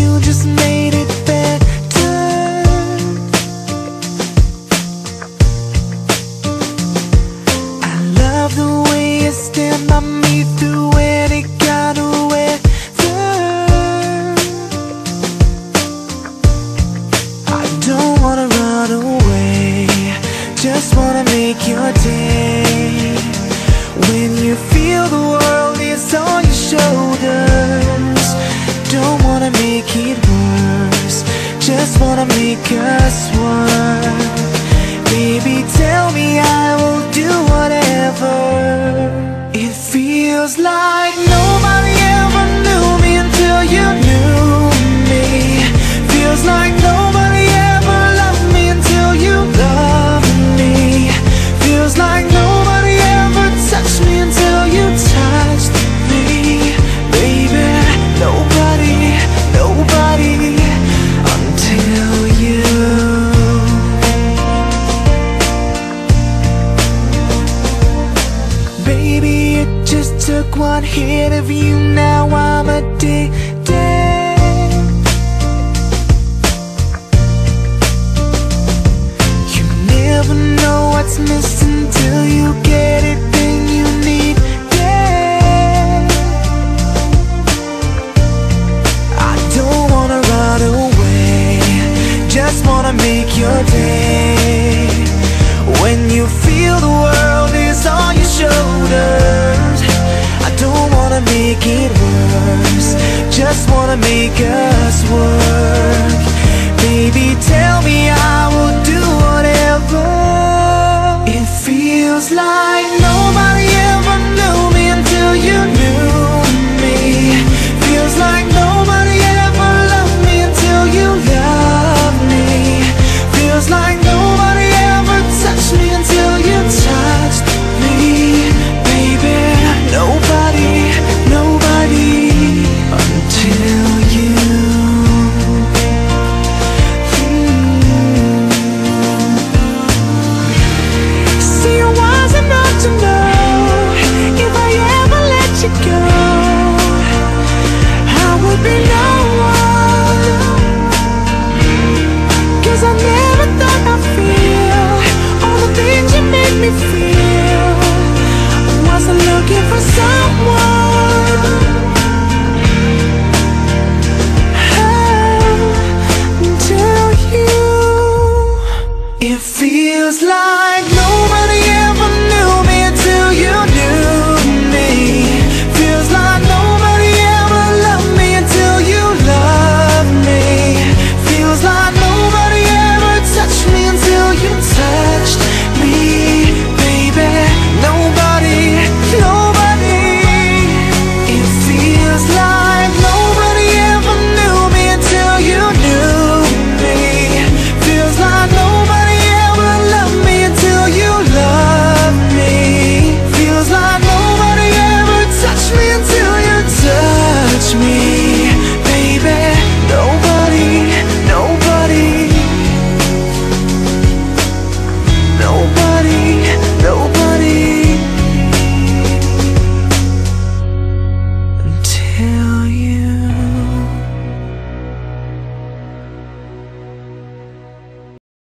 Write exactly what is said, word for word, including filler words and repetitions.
you just made it better. I love the way you stand by me through any kind of weather. I don't wanna run away, just wanna make your day. When you feel the world is on your shoulders, don't wanna make it worse, just wanna make us one. Baby, tell me I will do whatever. It feels like nobody ever knew me until you knew me. Feels like nobody ever loved me until you loved me. Feels like nobody ever touched me until you touched me. Baby, nobody, nobody until you. Baby, it just took one hit of you, now I'm addicted. You never know what's missing till you get it, then you need it. I don't wanna run away, just wanna make your day. When you feel the world is on your shoulders, I don't wanna make it worse, just wanna make us